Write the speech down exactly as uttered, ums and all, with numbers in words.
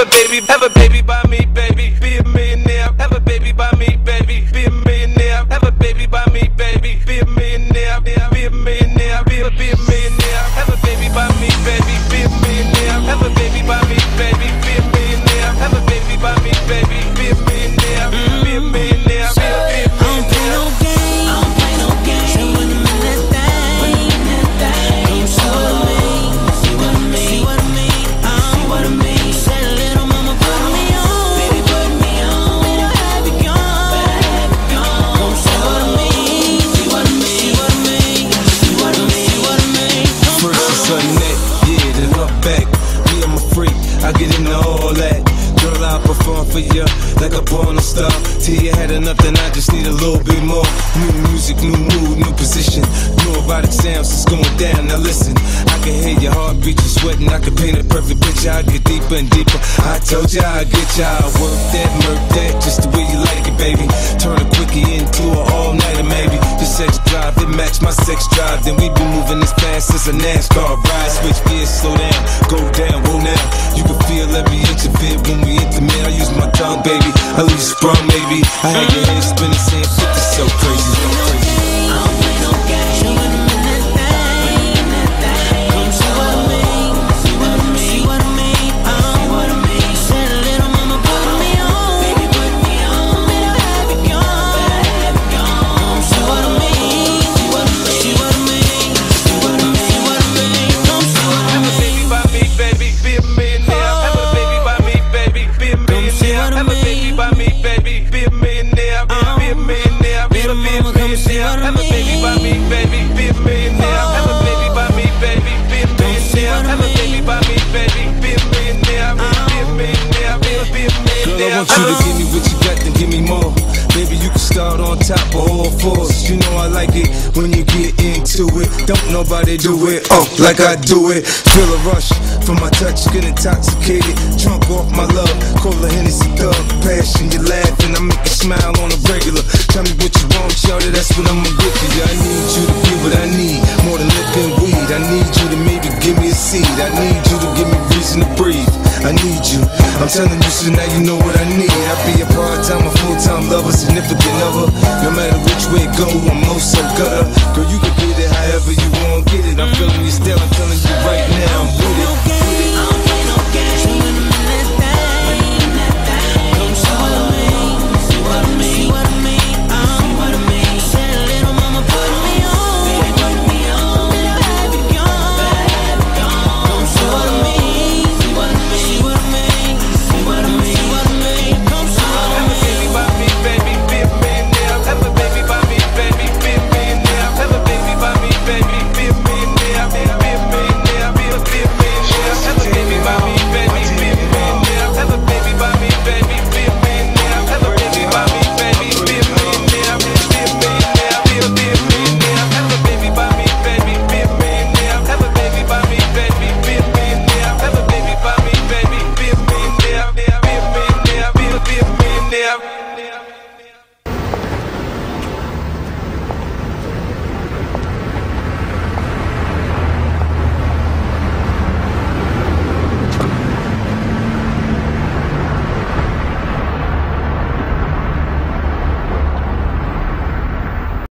a baby, have a baby by me, baby. Be a millionaire, have a baby by me, baby. Be a millionaire, have a baby by me, baby. Be a millionaire, be a millionaire, be a be a millionaire, have a baby by me, baby. Be a millionaire, have a baby by me, baby. Be a millionaire, have a baby by me, baby. Be a millionaire, be a millionaire, be a be a millionaire. For you, like a porn star. Till you had enough, then I just need a little bit more. New music, new mood, new position. New erotic sounds, it's going down. Now listen, I can hear your heartbeat, you sweating. I can paint a perfect picture. I get deeper and deeper. I told ya I get ya. I work that, murk that, just the way you like it, baby. Turn a quickie into an all-nighter, maybe. Your sex drive, it match my sex drive. Then we be moving as fast as a NASCAR ride. Switch gears, slow down, go down, roll now. You can feel every inch of it when we intimate. I use my tongue, baby. I leave you sprung, maybe. I had your head spinning, saying fifty, so crazy, so crazy. I don't play no games. See what I mean? Come see what I mean. See what I mean? See what I mean? See what I mean? Said a little mama, put me on. Baby, put me on. Better have it gone. Better have it gone. Come see what I mean. See what I mean? See what I mean? See what I mean? See what I mean? Come see what I mean? Have a baby by me, baby. Be a millionaire. Have a baby by me, baby. Be a millionaire. Have a baby by me, baby. Be a millionaire. Be a millionaire. Be a millionaire. Have a baby by me, baby. Be a millionaire. Have a baby by me, baby. Be a millionaire. Have a baby by me, baby. Be a millionaire. Be a millionaire. Be a be a millionaire. Girl, I want you to give me what you got, then give me more. Baby, you can start on top of all fours. You know I like it when you get into it. Don't nobody do it, oh, like I do it. Feel a rush from my touch, get intoxicated. Drunk off my love, call a Hennessy thug. Passion, you laughing, I make you smile on a regular. Tell me what you want, shawty, that's what I'ma give you. I need you to be what I need, more than lip and weed. I need you to maybe give me a seed. I need you to give me reason to breathe. I need you, I'm telling you so now you know what I need. I be a part-time, a full-time lover, significant other. No matter which way it go, I'm most so gutter. Girl, you can get it however you want, get it. I'm feeling you still, I'm telling you